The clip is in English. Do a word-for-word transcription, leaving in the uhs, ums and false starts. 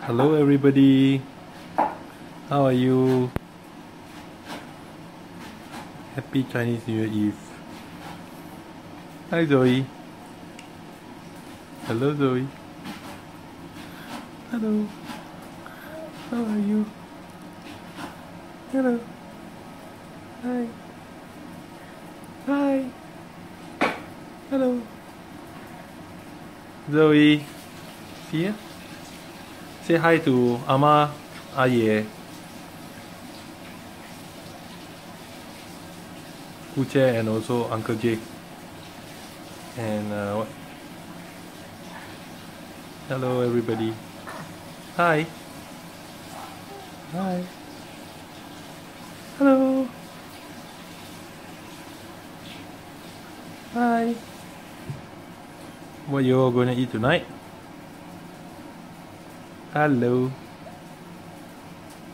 Hello everybody, how are you? Happy Chinese New Year Eve. Hi Zoe. Hello Zoe. Hello. How are you? Hello. Hi. Hi. Hello. Zoe. See ya? Say hi to Ama, Aye, Kuche, and also Uncle Jake. And uh, what? Hello everybody. Hi. Hi. Hello. Hi. What you all gonna eat tonight? Hello.